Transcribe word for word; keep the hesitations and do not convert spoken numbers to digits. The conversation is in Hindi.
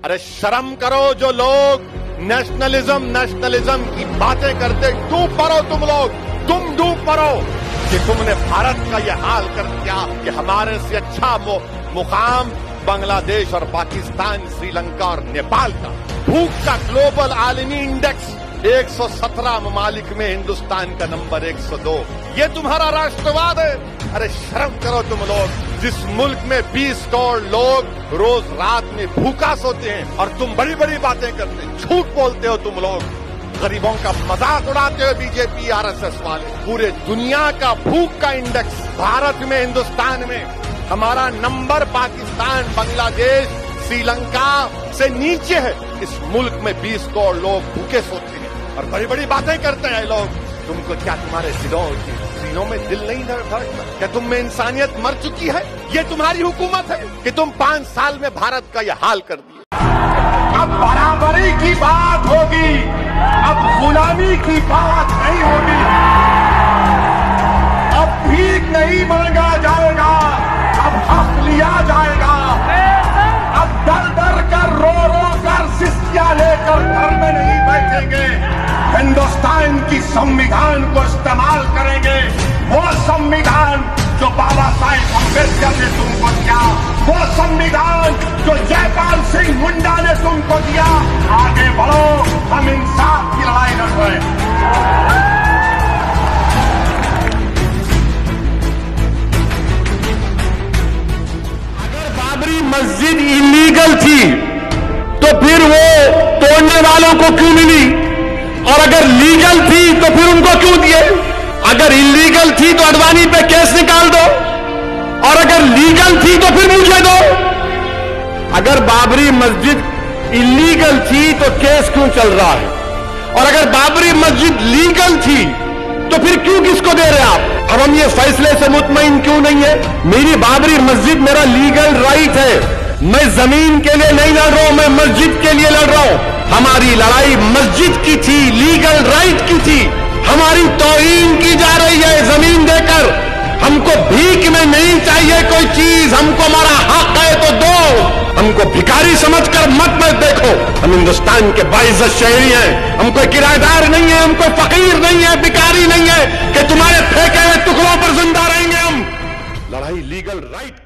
अरे शर्म करो जो लोग नेशनलिज्म नेशनलिज्म की बातें करते, डूब पड़ो तुम लोग, तुम डूब पड़ो कि तुमने भारत का यह हाल कर दिया कि हमारे से अच्छा वो मुकाम बांग्लादेश और पाकिस्तान, श्रीलंका और नेपाल का। भूख का ग्लोबल आलमी इंडेक्स एक सौ सत्रह ममालिक में हिंदुस्तान का नंबर एक सौ दो। ये तुम्हारा राष्ट्रवाद है? अरे शर्म करो तुम लोग, जिस मुल्क में बीस करोड़ लोग रोज रात में भूखा सोते हैं और तुम बड़ी बड़ी बातें करते, झूठ बोलते हो तुम लोग, गरीबों का मजाक उड़ाते हो बीजेपी आरएसएस वाले। पूरे दुनिया का भूख का इंडेक्स भारत में, हिंदुस्तान में हमारा नंबर पाकिस्तान, बांग्लादेश, श्रीलंका से नीचे है। इस मुल्क में बीस करोड़ लोग भूखे सोते हैं और बड़ी बड़ी बातें करते हैं लोग। तुमको क्या तुम्हारे दिलों सीनों में दिल नहीं धड़कता? क्या तुम में इंसानियत मर चुकी है? ये तुम्हारी हुकूमत है कि तुम पांच साल में भारत का यह हाल कर दिए। अब बराबरी की बात होगी, अब गुलामी की बात नहीं होगी। अब भीख नहीं मांगा जाएगा, अब हक लिया जाएगा। अब डर डर कर, रो रो कर, सिस्कियां लेकर घर में नहीं बैठेंगे। हिंदुस्तान की संविधान को इस्तेमाल करेंगे, वो संविधान जो बाबा साहेब अम्बेडकर ने तुमको दिया, वो संविधान जो जयपाल सिंह मुंडा ने तुमको दिया। आगे बढ़ो, हम इंसाफ की लड़ाई लड़ रहे हैं। अगर बाबरी मस्जिद इलीगल थी तो फिर वो तोड़ने वालों को क्यों मिली, और अगर लीगल थी तो फिर उनको क्यों दिए? अगर इलीगल थी तो अडवाणी पे केस निकाल दो, और अगर लीगल थी तो फिर मुझे दो। अगर बाबरी मस्जिद इलीगल थी तो केस क्यों चल रहा है, और अगर बाबरी मस्जिद लीगल थी तो फिर क्यों किसको दे रहे आप? अब हम ये फैसले से मुतमईन क्यों नहीं है? मेरी बाबरी मस्जिद मेरा लीगल राइट है। मैं जमीन के लिए नहीं लड़ रहा हूं, मैं मस्जिद के लिए लड़ रहा हूं। हमारी लड़ाई मस्जिद की थी, लीगल राइट की थी। हमारी तौहीन की जा रही है जमीन देकर। हमको भीख में नहीं चाहिए कोई चीज, हमको हमारा हक है तो दो। हमको भिखारी समझकर मत मत देखो। हम हिंदुस्तान के बाइज्जत शहरी हैं, हम कोई किराएदार नहीं है, हम कोई फकीर नहीं है, भिखारी नहीं है कि तुम्हारे फेंके हुए टुकड़ों पर जिंदा रहेंगे। हम लड़ाई लीगल राइट